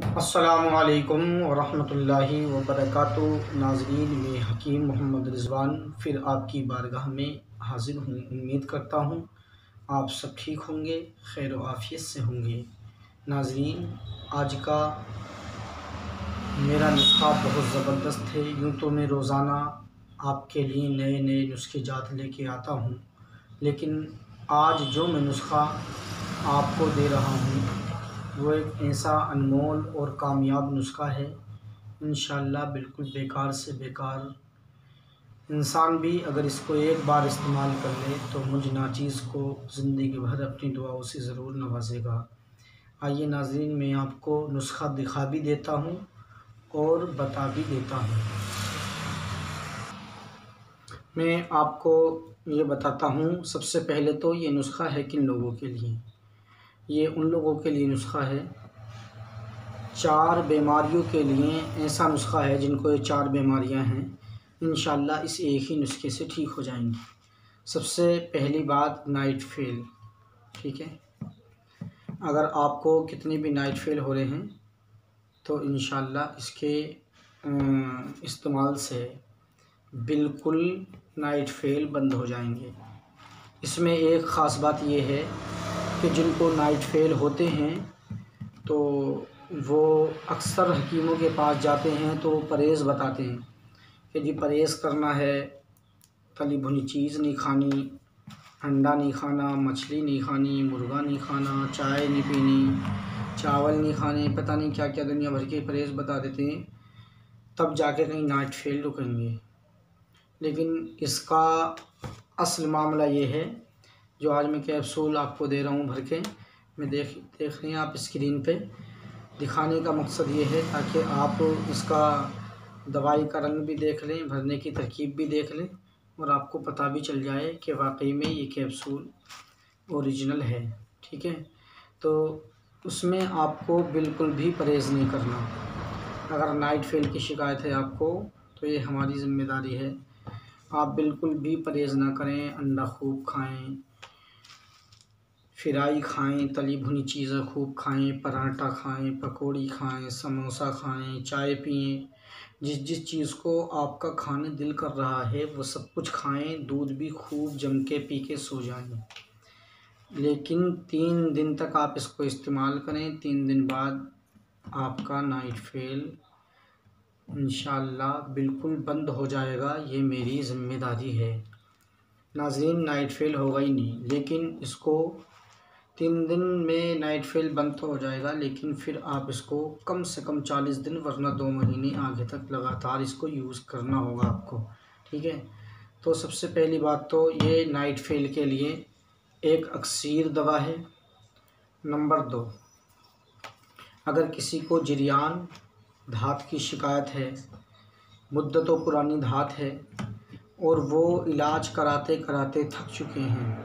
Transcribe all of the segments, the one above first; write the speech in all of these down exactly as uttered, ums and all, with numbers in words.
अस्सलामुअलैकुम वरहमतुल्लाहि वबरकातुहू। नाज़रीन, मैं हकीम मोहम्मद रिज़वान फिर आपकी बारगाह में हाज़िर हूँ। उम्मीद करता हूँ आप सब ठीक होंगे, खैर व आफ़ियत से होंगे। नाज़रीन, आज का मेरा नुस्ख़ा बहुत ज़बरदस्त है। यूँ तो मैं रोज़ाना आपके लिए नए नए नुस्खे जात लेके आता हूँ, लेकिन आज जो मैं नुस्ख़ा आपको दे रहा हूँ वो एक ऐसा अनमोल और कामयाब नुस्ख़ा है। इंशाअल्लाह बिल्कुल बेकार से बेकार इंसान भी अगर इसको एक बार इस्तेमाल कर ले तो मुझ नाचीज़ को ज़िंदगी भर अपनी दुआओं से ज़रूर नवाज़ेगा। आइए नाज़रीन, मैं आपको नुस्ख़ा दिखा भी देता हूँ और बता भी देता हूँ। मैं आपको ये बताता हूँ, सबसे पहले तो ये नुस्ख़ा है किन लोगों के लिए। ये उन लोगों के लिए नुस्ख़ा है, चार बीमारियों के लिए ऐसा नुस्ख़ा है जिनको ये चार बीमारियां हैं। इंशाअल्लाह इस एक ही नुस्खे से ठीक हो जाएंगी। सबसे पहली बात, नाइट फेल। ठीक है, अगर आपको कितने भी नाइट फेल हो रहे हैं तो इंशाअल्लाह इसके इस्तेमाल से बिल्कुल नाइट फेल बंद हो जाएंगे। इसमें एक ख़ास बात यह है कि जिनको नाइट फेल होते हैं तो वो अक्सर हकीमों के पास जाते हैं तो परहेज़ बताते हैं कि जी परहेज़ करना है, तली भुनी चीज़ नहीं खानी, अंडा नहीं खाना, मछली नहीं खानी, मुर्गा नहीं खाना, चाय नहीं पीनी, चावल नहीं खाने, पता नहीं क्या क्या दुनिया भर के परहेज़ बता देते हैं, तब जाके कहीं नाइट फेल रुकेंगे। लेकिन इसका असल मामला ये है, जो आज मैं कैप्सूल आपको दे रहा हूँ भर के, मैं देख देख रहे हैं आप स्क्रीन पे, दिखाने का मकसद ये है ताकि आप इसका दवाई का रंग भी देख लें, भरने की तरकीब भी देख लें और आपको पता भी चल जाए कि वाकई में ये कैप्सूल ओरिजिनल है। ठीक है, तो उसमें आपको बिल्कुल भी परहेज़ नहीं करना। अगर नाइट फेल की शिकायत है आपको तो ये हमारी ज़िम्मेदारी है, आप बिल्कुल भी परहेज़ ना करें। अंडा खूब खाएं, फ्राई खाएं, तली भुनी चीज़ें खूब खाएं, पराठा खाएं, पकौड़ी खाएं, समोसा खाएं, चाय पिएं। जिस जिस चीज़ को आपका खाने दिल कर रहा है वो सब कुछ खाएं। दूध भी खूब जम के पी के सो जाएं। लेकिन तीन दिन तक आप इसको इस्तेमाल करें। तीन दिन बाद आपका नाइट फेल इंशाअल्लाह बिल्कुल बंद हो जाएगा। ये मेरी ज़िम्मेदारी है। नाज़रीन, नाइट फेल होगा ही नहीं, लेकिन इसको तीन दिन में नाइट फेल बंद तो हो जाएगा, लेकिन फिर आप इसको कम से कम चालीस दिन वरना दो महीने आगे तक लगातार इसको यूज़ करना होगा आपको। ठीक है, तो सबसे पहली बात तो ये नाइट फेल के लिए एक अक्सीर दवा है। नंबर दो, अगर किसी को जरियान धात की शिकायत है, मुद्दतों पुरानी धात है और वो इलाज कराते कराते थक चुके हैं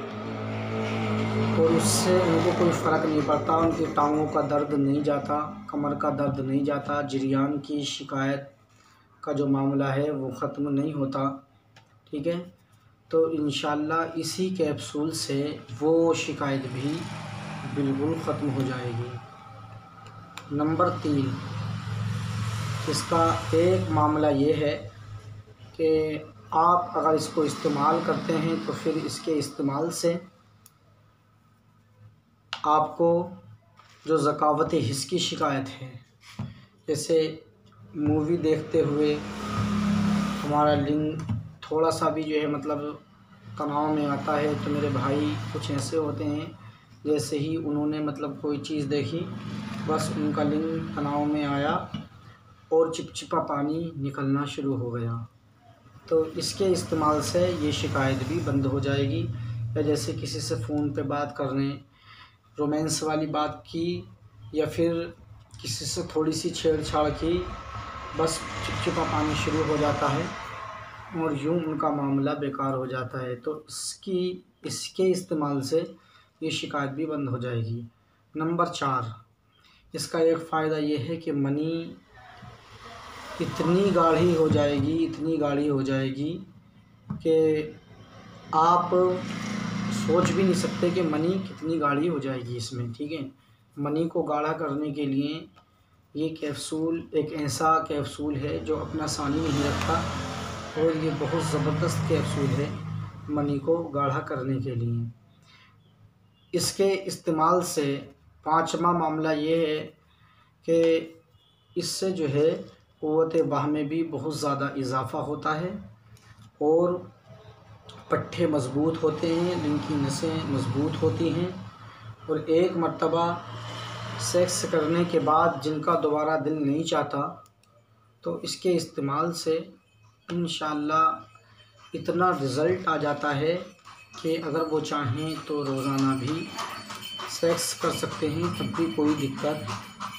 और उससे उनको कोई फ़र्क नहीं पड़ता, उनकी टांगों का दर्द नहीं जाता, कमर का दर्द नहीं जाता, जरियान की शिकायत का जो मामला है वो ख़त्म नहीं होता। ठीक है, तो इंशाअल्लाह इसी कैप्सूल से वो शिकायत भी बिल्कुल ख़त्म हो जाएगी। नंबर तीन, इसका एक मामला ये है कि आप अगर इसको इस्तेमाल करते हैं तो फिर इसके इस्तेमाल से आपको जो ज़कावत हिस्स की शिकायत है, जैसे मूवी देखते हुए हमारा लिंग थोड़ा सा भी जो है मतलब तनाव में आता है, तो मेरे भाई कुछ ऐसे होते हैं जैसे ही उन्होंने मतलब कोई चीज़ देखी बस उनका लिंग तनाव में आया और चिपचिपा पानी निकलना शुरू हो गया। तो इसके इस्तेमाल से ये शिकायत भी बंद हो जाएगी। या जैसे किसी से फ़ोन पे बात करने, रोमांस वाली बात की या फिर किसी से थोड़ी सी छेड़छाड़ की, बस चिपचिपा पानी शुरू हो जाता है और यूँ उनका मामला बेकार हो जाता है। तो इसकी इसके इस्तेमाल से ये शिकायत भी बंद हो जाएगी। नंबर चार, इसका एक फ़ायदा ये है कि मनी इतनी गाढ़ी हो जाएगी, इतनी गाढ़ी हो जाएगी कि आप सोच भी नहीं सकते कि मनी कितनी गाढ़ी हो जाएगी इसमें। ठीक है, मनी को गाढ़ा करने के लिए ये कैप्सूल एक ऐसा कैप्सूल है जो अपना सानी नहीं रखता और ये बहुत ज़बरदस्त कैप्सूल है मनी को गाढ़ा करने के लिए। इसके इस्तेमाल से पांचवा मामला ये है कि इससे जो है क़ुव्वत बाह में भी बहुत ज़्यादा इजाफ़ा होता है और पट्ठे मज़बूत होते हैं, जिनकी नसें मज़बूत होती हैं और एक मर्तबा सेक्स करने के बाद जिनका दोबारा दिल नहीं चाहता तो इसके इस्तेमाल से इंशाअल्लाह इतना रिज़ल्ट आ जाता है कि अगर वो चाहें तो रोज़ाना भी सेक्स कर सकते हैं, तब भी कोई दिक्कत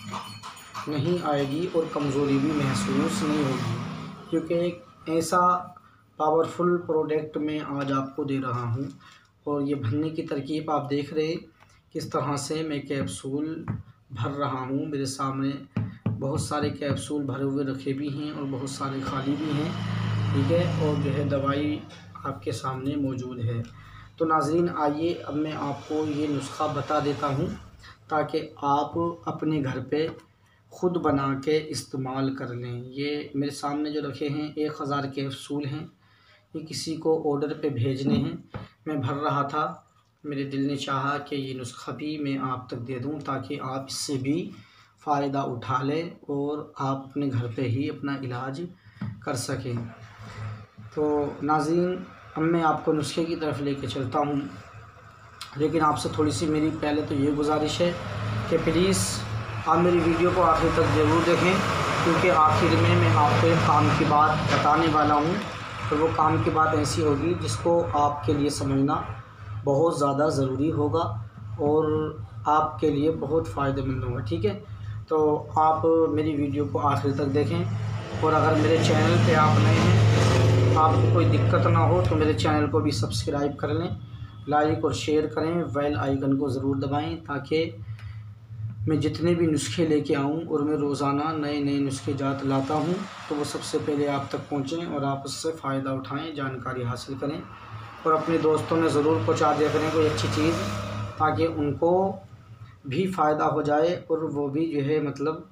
नहीं आएगी और कमज़ोरी भी महसूस नहीं होगी, क्योंकि एक ऐसा पावरफुल प्रोडक्ट मैं आज आपको दे रहा हूँ। और ये भरने की तरकीब आप देख रहे किस तरह से मैं कैप्सूल भर रहा हूँ। मेरे सामने बहुत सारे कैप्सूल भरे हुए रखे भी हैं और बहुत सारे खाली भी हैं, ठीक है। और जो है दवाई आपके सामने मौजूद है। तो नाज़रीन आइए अब मैं आपको ये नुस्खा बता देता हूँ ताकि आप अपने घर पे ख़ुद बना के इस्तेमाल कर लें। ये मेरे सामने जो रखे हैं एक हज़ार कैप्सूल हैं, ये किसी को ऑर्डर पे भेजने हैं। मैं भर रहा था, मेरे दिल ने चाहा कि ये नुस्खा भी मैं आप तक दे दूं ताकि आप इससे भी फ़ायदा उठा लें और आप अपने घर पे ही अपना इलाज कर सकें। तो नाज़रीन अब मैं आपको नुस्खे की तरफ लेके चलता हूँ, लेकिन आपसे थोड़ी सी मेरी पहले तो ये गुजारिश है कि प्लीज़ आप मेरी वीडियो को आखिर तक ज़रूर देखें, क्योंकि आखिर में मैं आपको एक काम की बात बताने वाला हूँ। तो वो काम की बात ऐसी होगी जिसको आपके लिए समझना बहुत ज़्यादा ज़रूरी होगा और आपके लिए बहुत फ़ायदेमंद होगा, ठीक है। तो आप मेरी वीडियो को आखिर तक देखें और अगर मेरे चैनल पे आप नए हैं, आपको कोई दिक्कत ना हो तो मेरे चैनल को भी सब्सक्राइब कर लें, लाइक और शेयर करें, बेल आइकन को ज़रूर दबाएं ताकि मैं जितने भी नुस्खे लेके आऊँ और मैं रोज़ाना नए नए नुस्खे जात लाता हूँ तो वो सबसे पहले आप तक पहुँचें और आप उससे फ़ायदा उठाएं, जानकारी हासिल करें और अपने दोस्तों में ज़रूर पहुँचा दिया करें कोई अच्छी चीज़, ताकि उनको भी फ़ायदा हो जाए और वो भी जो है मतलब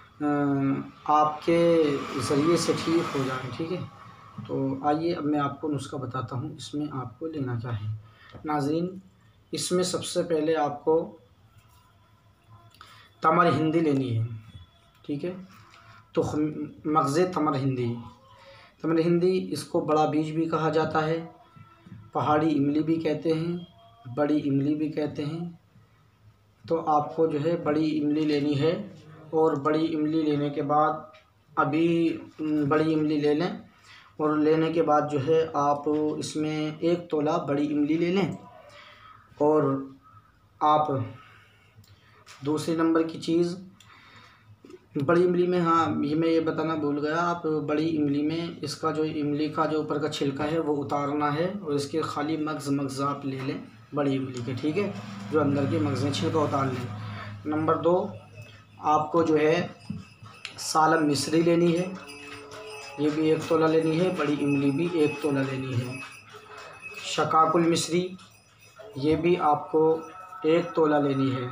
आपके ज़रिए से ठीक हो जाए, ठीक है। तो आइए अब मैं आपको नुस्खा बताता हूँ, इसमें आपको लेना क्या है। नाज़रीन इसमें सबसे पहले आपको तमर हिंदी लेनी है, ठीक है। तो मग़ज़े तमर हिंदी, तमर हिंदी इसको बड़ा बीज भी कहा जाता है, पहाड़ी इमली भी कहते हैं, बड़ी इमली भी कहते हैं। तो आपको जो है बड़ी इमली लेनी है और बड़ी इमली लेने के बाद अभी बड़ी इमली ले लें और लेने के बाद जो है आप इसमें एक तोला बड़ी इमली ले लें। और आप दूसरे नंबर की चीज़ बड़ी इमली में, हाँ ये मैं ये बताना भूल गया, आप बड़ी इमली में इसका जो इमली का जो ऊपर का छिलका है वो उतारना है और इसके खाली मग़ज़ मग़ज़ आप ले लें बड़ी इमली के, ठीक है, जो अंदर के मग़ज़ में छिलका उतार लें। नंबर दो आपको जो है सालम मिश्री लेनी है, ये भी एक तोला लेनी है, बड़ी इमली भी एक तोला लेनी है। शकाकुल मिश्री ये भी आपको एक तोला लेनी है।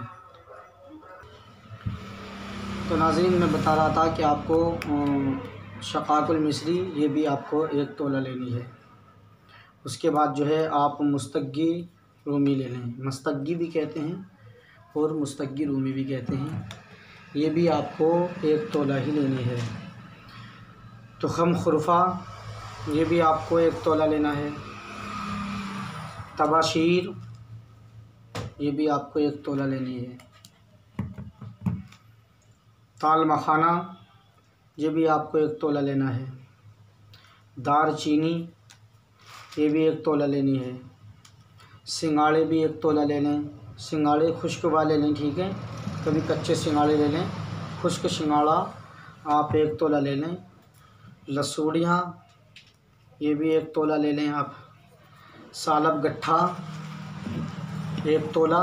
तो नाज़रीन मैं बता रहा था कि आपको शकाकुल मिश्री ये भी आपको एक तोला लेनी है। उसके बाद जो है आप मुस्तग्गी रूमी ले लें, मुस्तग्गी भी कहते हैं और मुस्तग्गी रूमी भी कहते हैं, ये भी आपको एक तोला ही लेनी है। तुखम खुरफा ये भी आपको एक तोला लेना है। तबाशीर ये भी आपको एक तोला लेनी है। ताल मखाना ये भी आपको एक तोला लेना है। दार चीनी ये भी एक तोला लेनी है। सिंगाड़े भी एक तोला ले लें, सिंगाड़े खुश्क वाले लें, ठीक है, कभी कच्चे सिंगाड़े ले लें, खुश्क सिंगाड़ा आप एक तोला ले लें। लसूड़ियाँ ये भी एक तोला ले लें आप। सालब गट्ठा एक तोला।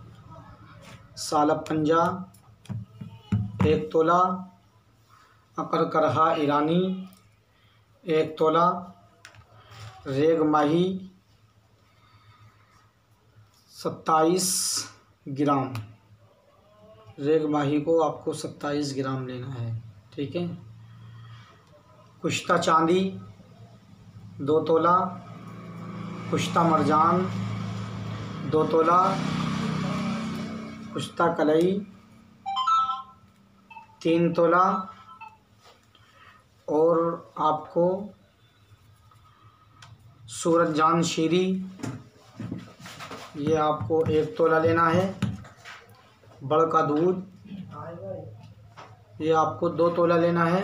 सालब पंजा एक तोला। अकर करहा ईरानी एक तोला। रेग माही सत्ताईस ग्राम। रेग माही को आपको सत्ताईस ग्राम लेना है, ठीक है। कुश्ता चांदी दो तोला, कुश्ता मरजान दो तोला, कुश्ता कलई तीन तोला, और आपको सूरजजान शीरी ये आपको एक तोला लेना है। बड़ का दूध ये आपको दो तोला लेना है।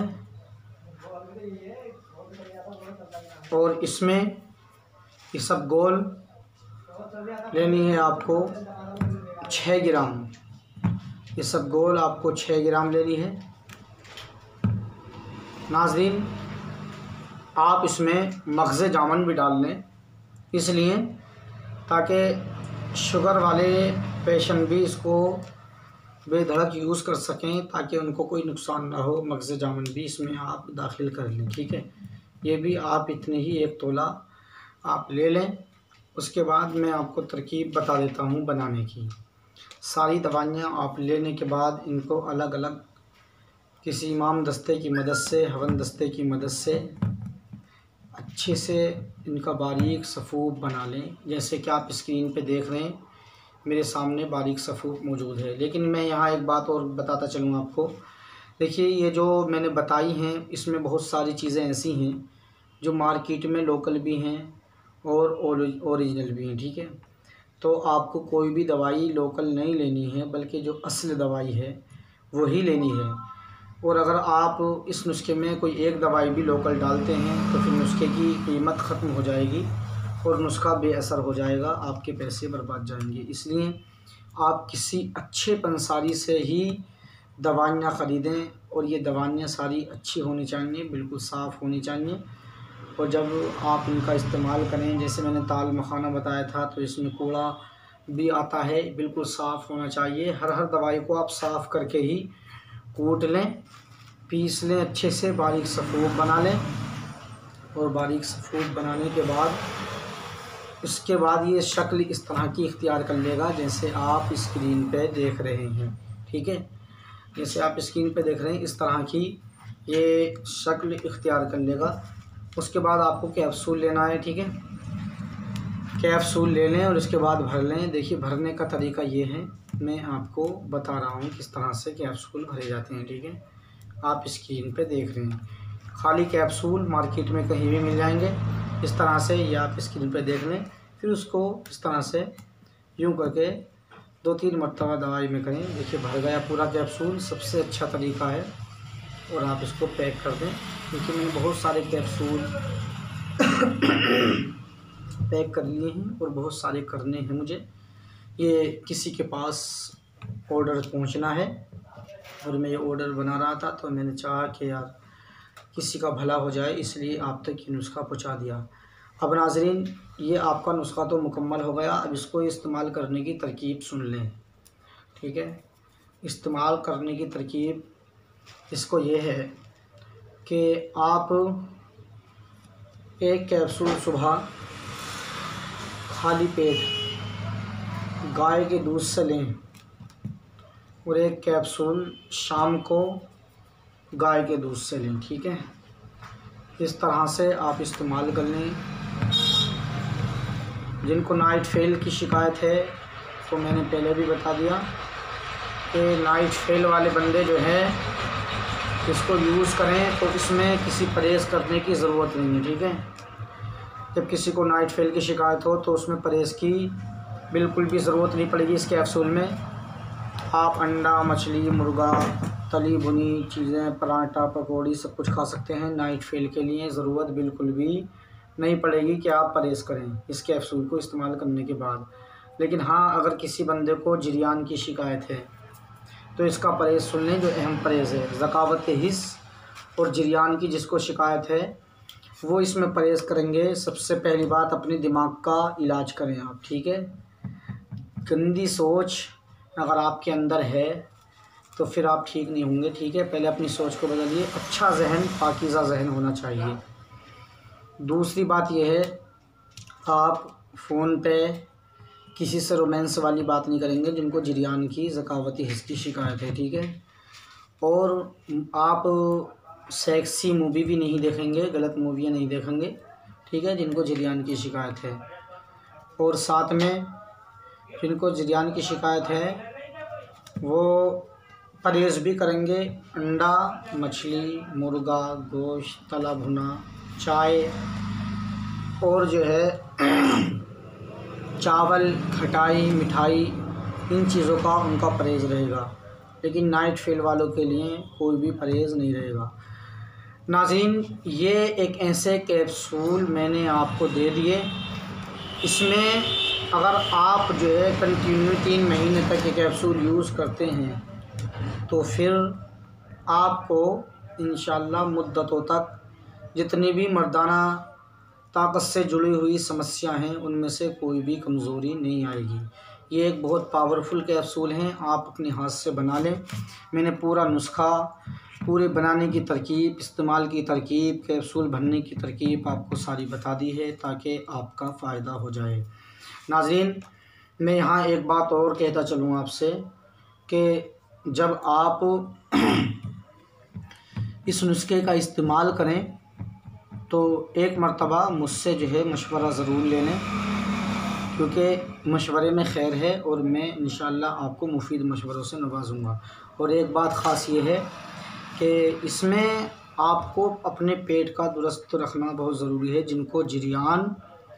और इसमें ये सब गोल लेनी है आपको छः ग्राम। ये सब गोल आपको छः ग्राम लेनी है। नाज़रीन, आप इसमें मग़ज़ जामुन भी डाल लें, इसलिए ताकि शुगर वाले पेशेंट भी इसको बेधड़क यूज़ कर सकें, ताकि उनको कोई नुकसान ना हो। मग़ज़ जामुन भी इसमें आप दाखिल कर लें, ठीक है। ये भी आप इतने ही एक तोला आप ले लें। उसके बाद मैं आपको तरकीब बता देता हूँ बनाने की। सारी दवाइयाँ आप लेने के बाद इनको अलग अलग किसी इमाम दस्ते की मदद से, हवन दस्ते की मदद से अच्छे से इनका बारीक सफ़ूफ बना लें। जैसे कि आप स्क्रीन पे देख रहे हैं, मेरे सामने बारीक सफ़ूफ मौजूद है। लेकिन मैं यहाँ एक बात और बताता चलूँ आपको। देखिए, ये जो मैंने बताई हैं, इसमें बहुत सारी चीज़ें ऐसी हैं जो मार्केट में लोकल भी हैं और ओरिजिनल भी हैं, ठीक है। तो आपको कोई भी दवाई लोकल नहीं लेनी है, बल्कि जो असल दवाई है वही लेनी है। और अगर आप इस नुस्खे में कोई एक दवाई भी लोकल डालते हैं तो फिर नुस्खे की कीमत ख़त्म हो जाएगी और नुस्खा बेअसर हो जाएगा, आपके पैसे बर्बाद जाएंगे। इसलिए आप किसी अच्छे पंसारी से ही दवाइयाँ ख़रीदें, और ये दवाइयाँ सारी अच्छी होनी चाहिए, बिल्कुल साफ़ होनी चाहिए। और जब आप इनका इस्तेमाल करें, जैसे मैंने ताल मखाना बताया था, तो इसमें कूड़ा भी आता है, बिल्कुल साफ़ होना चाहिए। हर हर दवाई को आप साफ़ करके ही कूट लें, पीस लें, अच्छे से बारीक सफ़ूफ बना लें। और बारीक सफ़ूफ बनाने के बाद इसके बाद ये शक्ल इस तरह की इख्तियार कर लेगा जैसे आप स्क्रीन पे देख रहे हैं, ठीक है। जैसे आप स्क्रीन पे देख रहे हैं, इस तरह की ये शक्ल इख्तियार कर लेगा। उसके बाद आपको कैप्सूल लेना है, ठीक है। कैप्सूल ले लें और इसके बाद भर लें। देखिए, भरने का तरीका ये है, मैं आपको बता रहा हूँ किस तरह से कैप्सूल भरे जाते हैं, ठीक है। आप स्क्रीन पे देख रहे हैं, खाली कैप्सूल मार्केट में कहीं भी मिल जाएंगे। इस तरह से ये आप स्क्रीन पे देख लें। फिर उसको इस तरह से यूँ करके दो तीन मरतबा दवाई में करें। देखिए, भर गया पूरा कैप्सूल। सबसे अच्छा तरीका है, और आप इसको पैक कर दें। क्योंकि मैंने बहुत सारे कैप्सूल पैक कर लिए हैं और बहुत सारे करने हैं मुझे। ये किसी के पास ऑर्डर पहुंचना है और मैं ये ऑर्डर बना रहा था, तो मैंने चाहा कि यार किसी का भला हो जाए, इसलिए आप तक ये नुस्खा पहुंचा दिया। अब नाज़रीन, ये आपका नुस्खा तो मुकम्मल हो गया। अब इसको इस्तेमाल करने की तरकीब सुन लें, ठीक है। इस्तेमाल करने की तरकीब इसको ये है कि आप एक कैप्सूल सुबह खाली पेट गाय के दूध से लें, और एक कैप्सूल शाम को गाय के दूध से लें, ठीक है। इस तरह से आप इस्तेमाल कर लें। जिनको नाइट फेल की शिकायत है, तो मैंने पहले भी बता दिया कि नाइट फेल वाले बंदे जो है इसको यूज़ करें, तो इसमें किसी परहेज़ करने की ज़रूरत नहीं है, ठीक है। जब किसी को नाइट फेल की शिकायत हो तो उसमें परहेज़ की बिल्कुल भी ज़रूरत नहीं पड़ेगी। इस कैप्सूल में आप अंडा, मछली, मुर्गा, तली भुनी चीज़ें, पराठा, पकौड़ी सब कुछ खा सकते हैं। नाइट फेल के लिए ज़रूरत बिल्कुल भी नहीं पड़ेगी कि आप परहेज़ करें इस कैप्सूल को इस्तेमाल करने के बाद। लेकिन हाँ, अगर किसी बंदे को जरियान की शिकायत है तो इसका परहेज़ सुन लें, जो अहम परहेज़ है। ज़कावत हिस्स और जरियान की जिसको शिकायत है वो इसमें परहेज़ करेंगे। सबसे पहली बात, अपने दिमाग का इलाज करें आप, ठीक है। गंदी सोच अगर आपके अंदर है तो फिर आप ठीक नहीं होंगे, ठीक है। पहले अपनी सोच को बदलिए। अच्छा जहन, पाकीज़ा जहन होना चाहिए। दूसरी बात यह है, आप फ़ोन पे किसी से रोमांस वाली बात नहीं करेंगे जिनको जरियान की ज़कावती हिस्स की शिकायत है, ठीक है। और आप सेक्सी मूवी भी नहीं देखेंगे, गलत मूवियाँ नहीं देखेंगे, ठीक है, जिनको जरियान की शिकायत है। और साथ में जिनको जरियान की शिकायत है वो परहेज़ भी करेंगे। अंडा, मछली, मुर्गा, गोश्त, तला भुना, चाय और जो है चावल, खटाई, मिठाई, इन चीज़ों का उनका परहेज़ रहेगा। लेकिन नाइट फील्ड वालों के लिए कोई भी परहेज़ नहीं रहेगा। नाज़रीन, ये एक ऐसे कैप्सूल मैंने आपको दे दिए, इसमें अगर आप जो है कंटिन्यू तीन महीने तक ये कैप्सूल यूज़ करते हैं तो फिर आपको इंशाअल्लाह मुद्दतों तक जितनी भी मर्दाना ताकत से जुड़ी हुई समस्या हैं उनमें से कोई भी कमज़ोरी नहीं आएगी। ये एक बहुत पावरफुल कैप्सूल हैं, आप अपने हाथ से बना लें। मैंने पूरा नुस्खा, पूरे बनाने की तरकीब, इस्तेमाल की तरकीब, कैप्सूल भरने की तरकीब आपको सारी बता दी है ताकि आपका फ़ायदा हो जाए। नाज़रीन, मैं यहाँ एक बात और कहता चलूँ आपसे कि जब आप इस नुस्खे का इस्तेमाल करें तो एक मर्तबा मुझसे जो है मशवरा ज़रूर ले लें, क्योंकि मशवरे में खैर है और मैं इंशाअल्लाह आपको मुफीद मशवरों से नवाजूँगा। और एक बात ख़ास ये है कि इसमें आपको अपने पेट का दुरुस्त रखना बहुत ज़रूरी है। जिनको जरियान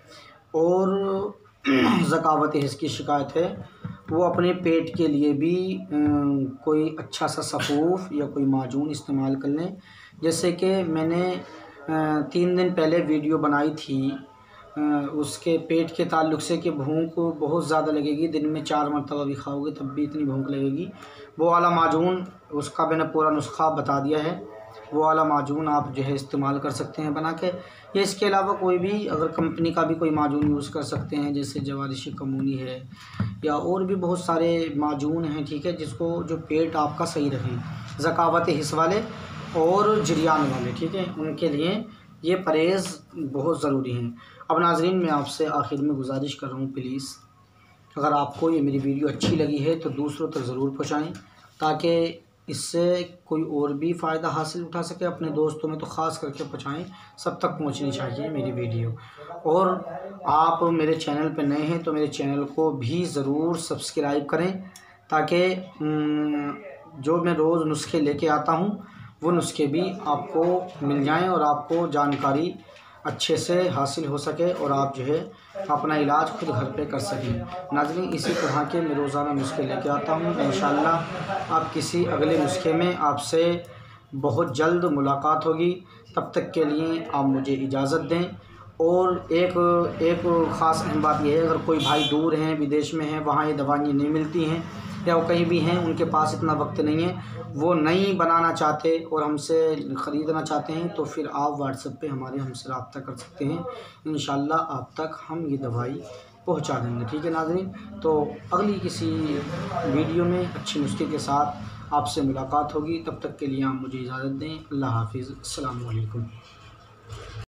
और ज़कावती हिस्स की शिकायत है वो अपने पेट के लिए भी कोई अच्छा सा सफ़ूफ़ या कोई माजून इस्तेमाल कर लें। जैसे कि मैंने तीन दिन पहले वीडियो बनाई थी उसके पेट के ताल्लुक़ से कि भूख बहुत ज़्यादा लगेगी, दिन में चार मरतबा भी खाओगे तब भी इतनी भूख लगेगी। वो वाला माजून, उसका मैंने पूरा नुस्खा बता दिया है। वो वाला माजून आप जो है इस्तेमाल कर सकते हैं बना के। या इसके अलावा कोई भी अगर कंपनी का भी कोई माजून यूज़ कर सकते हैं, जैसे जवारिशी कमूनी है या और भी बहुत सारे माजून हैं, ठीक है, जिसको जो पेट आपका सही रहे, ज़कावती हिस्स वाले और जरियान वाले, ठीक है, उनके लिए ये परहेज़ बहुत ज़रूरी हैं। अब नाज़रीन, मैं आपसे आखिर में गुजारिश कर रहा हूँ, प्लीज़ अगर आपको ये मेरी वीडियो अच्छी लगी है तो दूसरों तक ज़रूर पहुँचाएँ ताकि इससे कोई और भी फ़ायदा हासिल उठा सके। अपने दोस्तों में तो ख़ास करके पहुँचाएँ, सब तक पहुँचनी चाहिए मेरी वीडियो। और आप मेरे चैनल पे नए हैं तो मेरे चैनल को भी ज़रूर सब्सक्राइब करें ताकि जो मैं रोज़ नुस्खे लेके आता हूँ वो नुस्खे भी आपको मिल जाएं और आपको जानकारी अच्छे से हासिल हो सके और आप जो है अपना इलाज खुद घर पे कर सकें। नाज़रीन, इसी तरह के मैं रोज़ाना नुस्खे लेके आता हूँ। इंशाअल्लाह आप किसी अगले नुस्खे में आपसे बहुत जल्द मुलाकात होगी। तब तक के लिए आप मुझे इजाज़त दें। और एक एक ख़ास अहम बात यह है, अगर कोई भाई दूर हैं, विदेश में हैं, वहाँ ये दवाइयाँ नहीं मिलती हैं या वो कहीं भी हैं, उनके पास इतना वक्त नहीं है, वो नहीं बनाना चाहते और हमसे ख़रीदना चाहते हैं, तो फिर आप व्हाट्सएप पे हमारे हमसे रब्ता कर सकते हैं। इंशाअल्लाह आप तक हम ये दवाई पहुंचा देंगे, ठीक है नाज़रीन। तो अगली किसी वीडियो में अच्छे नुस्खे के साथ आपसे मुलाकात होगी। तब तक के लिए आप मुझे इजाज़त दें। अल्लाह हाफ़िज़। अस्सलामु अलैकुम।